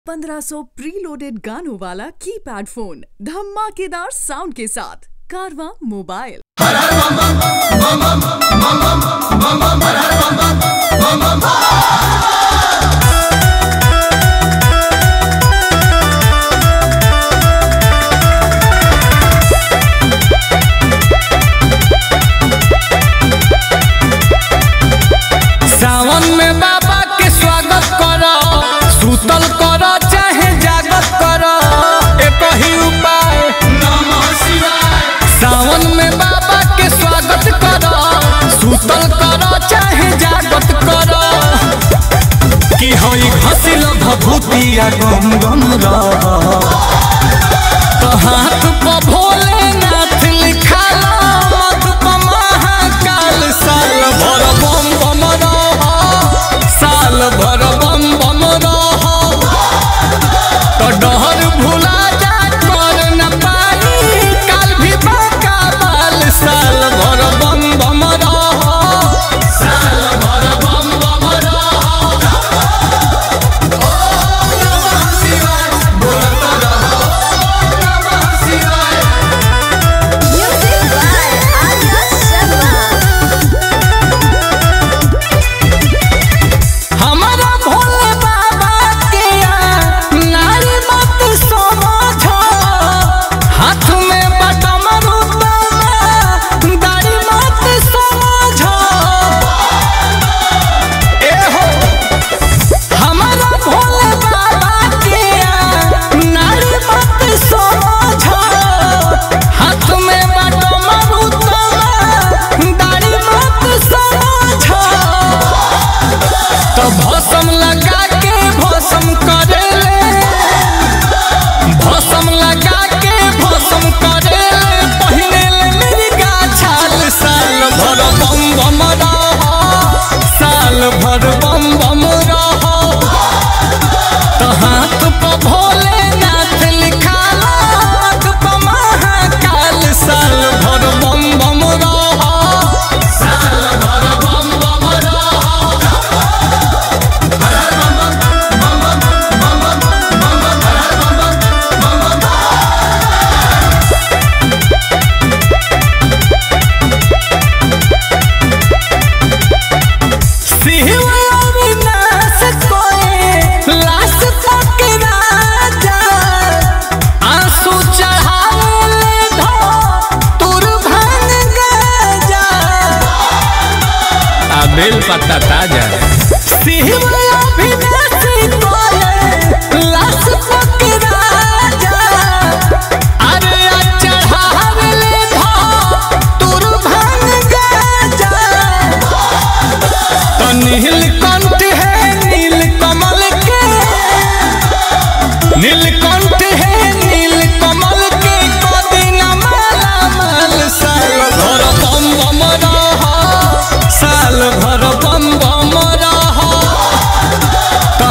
1500 preloaded गानों वाला keypad phone धमाकेदार साउंड के साथ कारवा मोबाइल। सावन में बाबा के स्वागत करो, सुतल करो चाहे जागत करो, एक ही उपाय नमः शिवाय। सावन में बाबा के स्वागत करो, सुतल करो चाहे जागत करो, कि होई घसिल भभूतिया गम गम रह, तो हाथ पर भोलेनाथ लिखाला मधुप महाकाल। साल भर बम बम रह, साल भर बम बम रह, तो डहर भुला जा कर न पाई काल भी बाका बाल। साल भर बम बम रह, साल भर बम बम रह। ओम नमः शिवाय बोलत रहो, ओम नमः शिवाय। Music by Arya Sharma. हमारा भोले बाबा के नारी मत समझो, हाथ में बटम रुतमा दाढ़ी मत समझो। ए हो हमारा भोले बाबा के नारी मत समझो, हाथ में बटम रुतमा दाढ़ी मत समझो। तो भस्म लगा के भस्म करेले, भस्म लगा के भस्म करेले, पहिने ले मेरी गाछाल। साल भर बम बम रह, साल भर बम बम रह, तो हाथ पर भोलेनाथ लिखाला मधुप महाकाल। साल भर बम बम रह, साल भर बम बम रह। शिव अविनाश कोई लाश तक राजा, आंसू चढ़ावे धो तुर भांग गजा, आ बेल पत्ता ताजा। शिव अविनाश कोई लाश तक राजा, अरे आ चढ़ावे धो तुर भांग गजा। तो नीलकंठ है नीलकमल के, नीलकंठ है नीलकमल के, कदिन माला माल। साल भर बम बम रह, साल भर बम बम रह, तो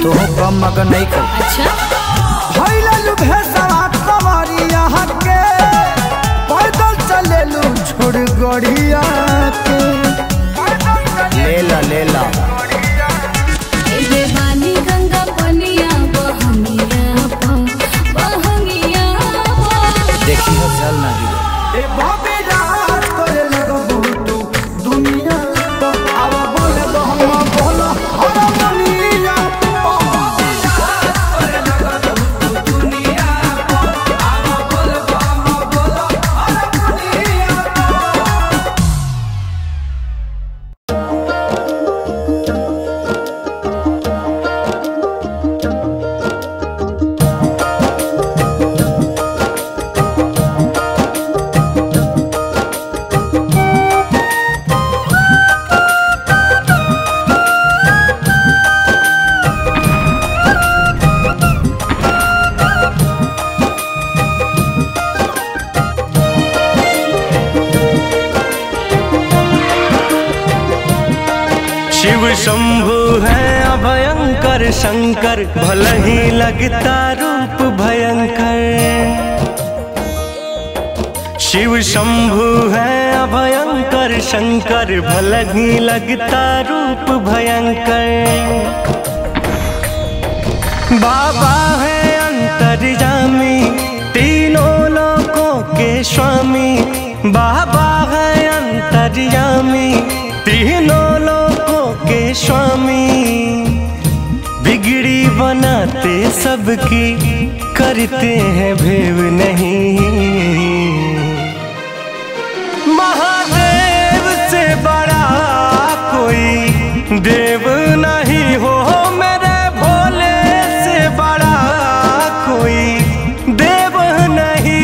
तो कम मगन नहीं कर। अच्छा भइललु भेसवा कवरिया के पैदल चलेलु छोड़ गड़िया के। लेला ए बानी गंगा पनिया बहंगिया बहंगिया देखी हो चल ना गिरे। ए बाबे रात करे लगबू तू दुनिया तो आवा बोले तो हम बोला हरा दुनिया ओ बाबे रात करे लगबू तू दुनिया तो आवा बोले तो हम बोला हरा दुनिया। शिव शंभु है अभयंकर शंकर भले ही लगता रूप भयंकर। शिव शंभु है अभयंकर शंकर भले ही लगता रूप भयंकर। बाबा है अंतर्यामी तीनों लोकों के स्वामी। बाबा है अंतर्यामी तीनों लोकों के स्वामी। बिगड़ी बनाते सबकी करते हैं भेव नहीं। महादेव से बड़ा कोई देव नहीं हो मेरे भोले से बड़ा कोई देव नहीं।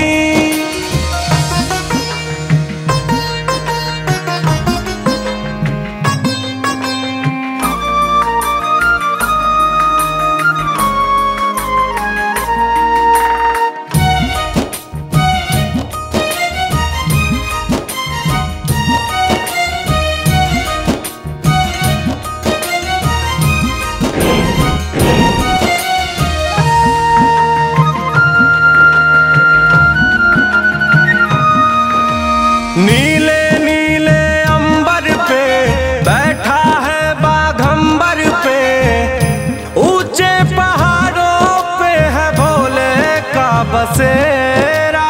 नीले नीले अंबर पे बैठा है बाघंबर पे। ऊंचे पहाड़ों पे है भोले का बसेरा।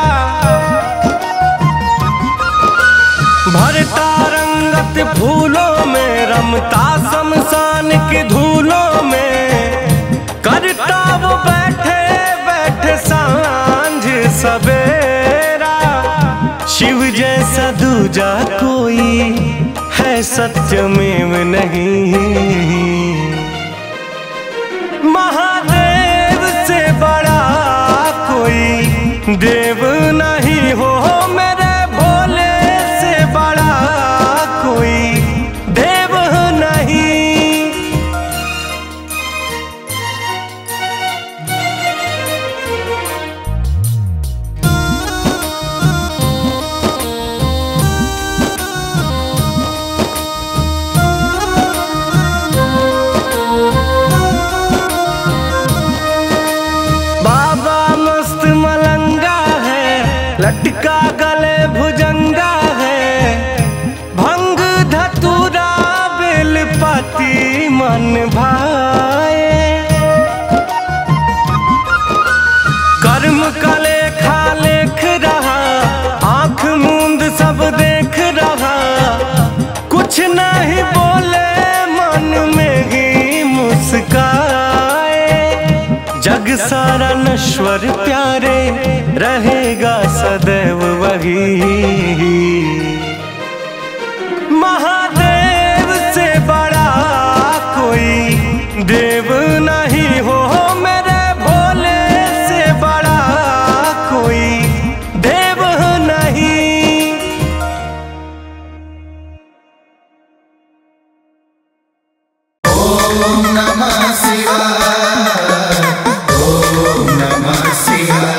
भरता रंगत फूलों में रमता शमशान की धूलों में। करता वो बैठे बैठे सांझ सवेरा। शिव जैसा दूजा कोई है सत्यमेव नहीं। महादेव से बड़ा कोई देव नहीं हो मेरे भोले से बड़ा कोई देव नहीं। लटका गले भुजंगा है। भंग धतूरा बेलपति मन भाए। कर्म का लेखा लेख रहा आंख मूंद सब देख रहा। कुछ नहीं बोले मन में ही मुस्काए। जग सारा नश्वर प्यारे रहेगा सदैव वही। महादेव से बड़ा कोई देव नहीं हो मेरे भोले से बड़ा कोई देव नहीं। ओम नमः शिवाय ओम नमः शिवाय।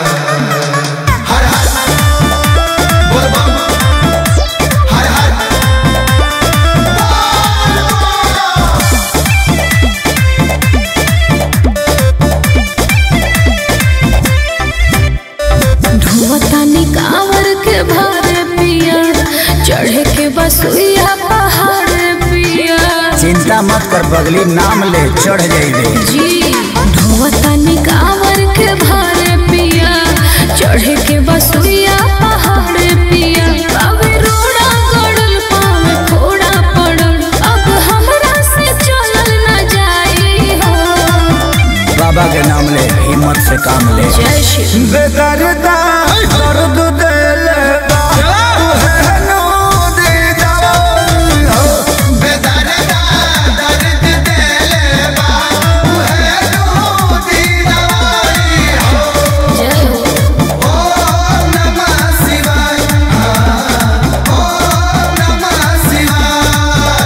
चिंता मत कर बगली नाम ले चढ़ जाइबे जी धुआं निकावर के भारे पिया चढ़े के बसुइया पहाड़ पिया अब रोड़ा गड़ल पावे फोड़ा पड़ल अब हमरा से चलल न जाई हो बाबा के नाम ले हिम्मत से काम ले जय श्री बेदर्दा दर्द देले बा तुहे नो दे दवाई हो बेदर्दा दर्द देले बा तुहे नो दी दवाई हो जय हो ओम नमः शिवाय ओम नमः शिवाय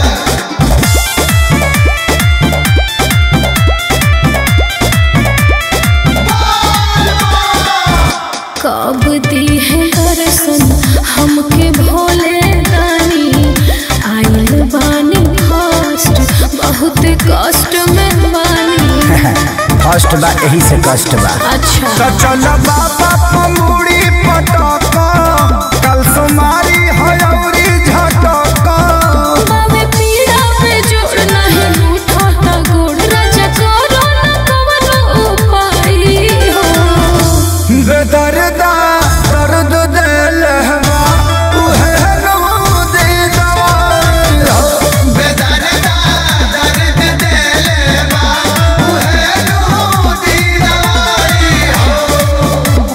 कब दी है दर्शन हमके भोले दानी आइल बानी फर्स्ट बहुत कष्ट में बानी फर्स्ट बा यही से कष्ट बा अच्छा तो चल बाबा पमुड़ी पटका कल सुमारी हयौरी झटका बाबे पीड़ा पे जोड़ नहीं उठा ता गोड़ राजा करो न कवनो उपाय हो बेदर्दा दर्द देले बा तुहे नो दे दवाई हो बेदर्दा दर्द देले बा तुहे नो दी दवाई हो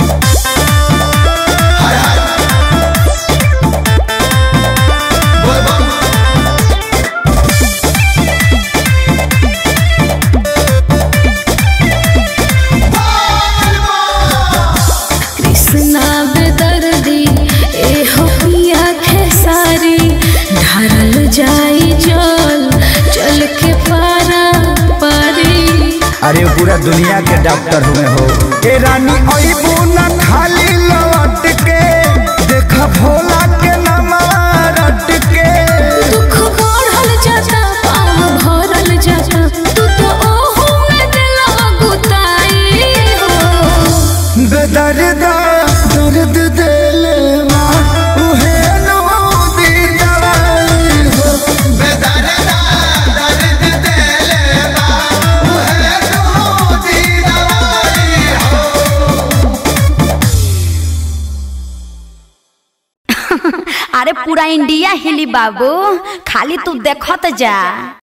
हर हर बोल बम कृष्णा बेदर्दी ए हो पिया खेसारी ढारल जाई जल चल के पारा पारी अरे पूरा दुनिया के डॉक्टर हुए हो ए रानी अइबू न खाली लौट के देख भोला के नामा रट के दुख बढ़ल जाता पाव भरल जाता तू तो ओहो में दिला गुताई हो बेदर्दा दर्द देले बा उहे नो दी दवाई हो बेदर्दा दर्द देले बा तुहे नो दी दवाई हो अरे पूरा इंडिया हिली बाबू खाली तू देखत जा।